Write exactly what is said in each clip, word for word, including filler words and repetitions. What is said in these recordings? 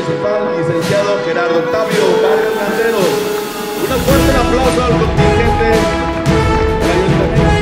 municipal, licenciado Gerardo Octavio Vargas Landeros. Un fuerte aplauso al contingente del ayuntamiento.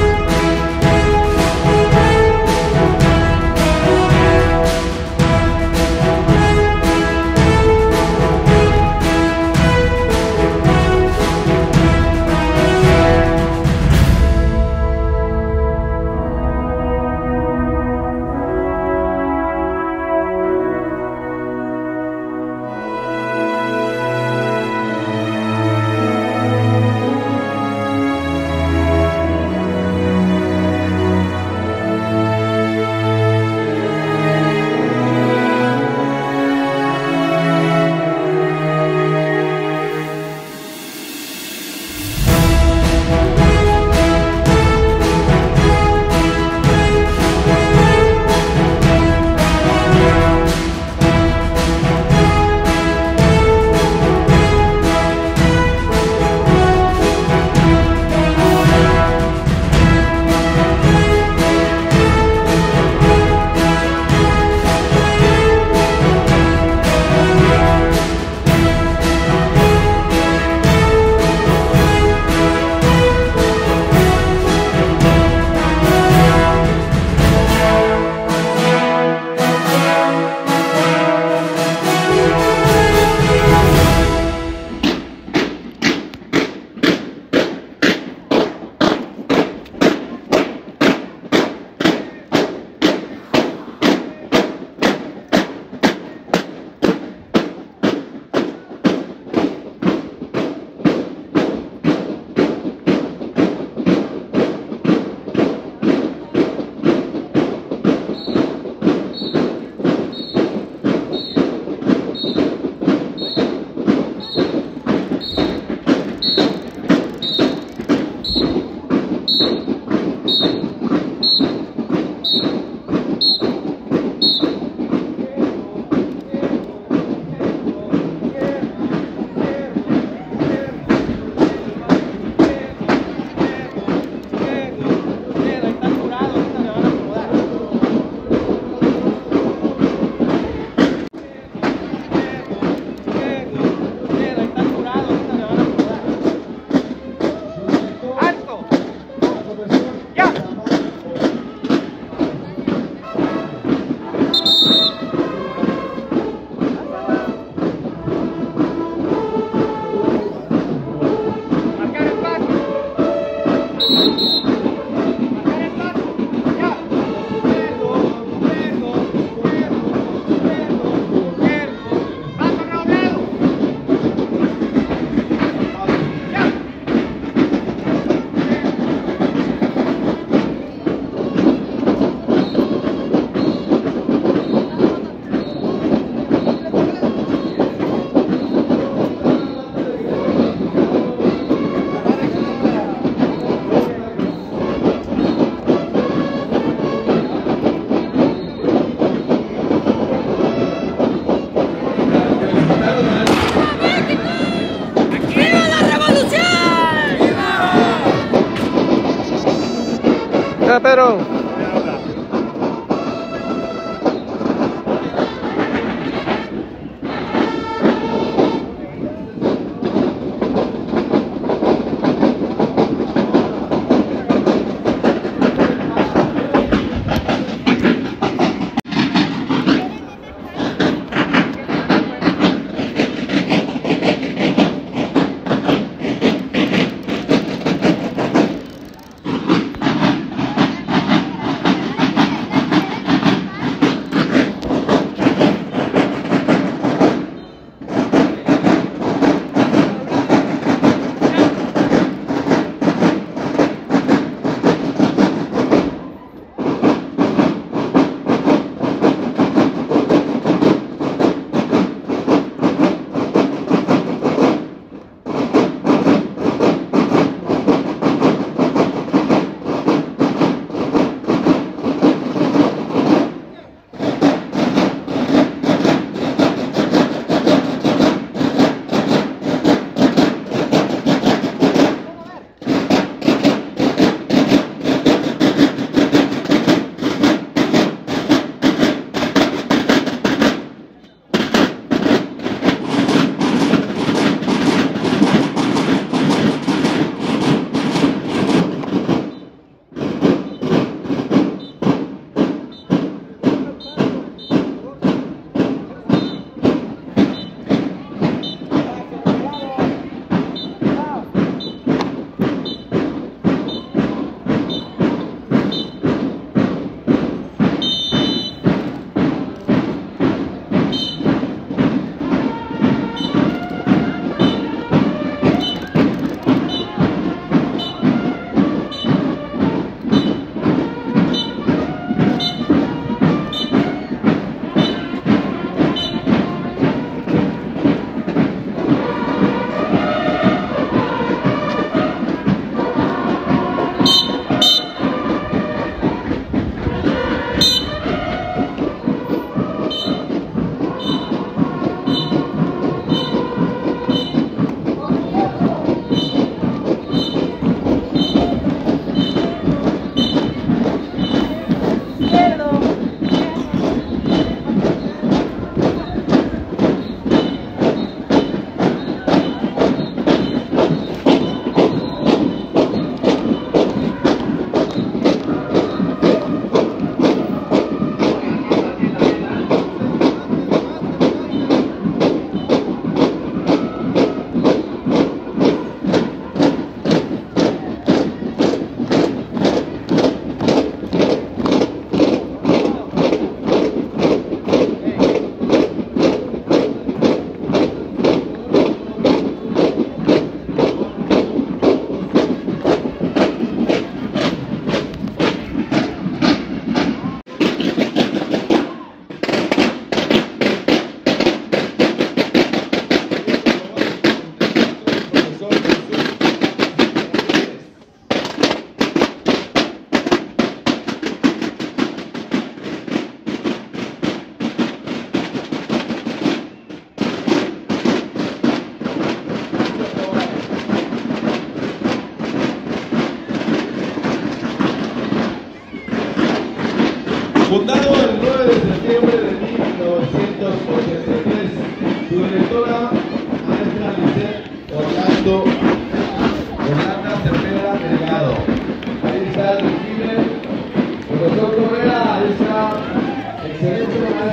Pedro.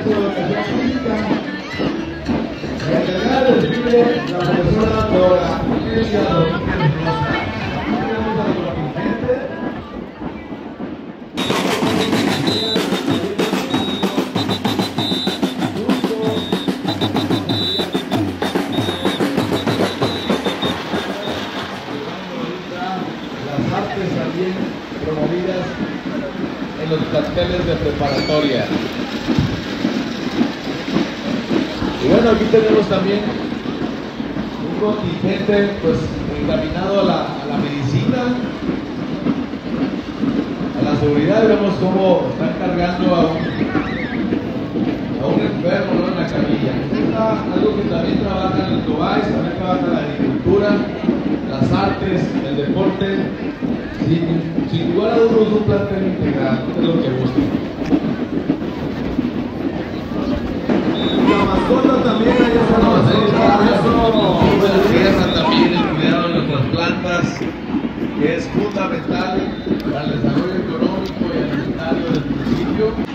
maestro de educación física. La encargada del desfile, la profesora Dora Emilia Domínguez Rosa. Aquí tenemos a los contingentes. Las artes también promovidas en los planteles de preparatoria. Y bueno, aquí tenemos también un contingente pues encaminado a la, a la medicina, a la seguridad. Vemos cómo están cargando a un, a un enfermo, ¿no?, en la camilla. Está algo que también trabaja en el Tobais, también trabaja la agricultura, las artes, el deporte, sin, sin lugar a dudas un plantel integral, es lo que busca. La mascota también, ahí está la mascota, la tierra también, el cuidado de nuestras plantas, que es fundamental para el desarrollo económico y alimentario del municipio.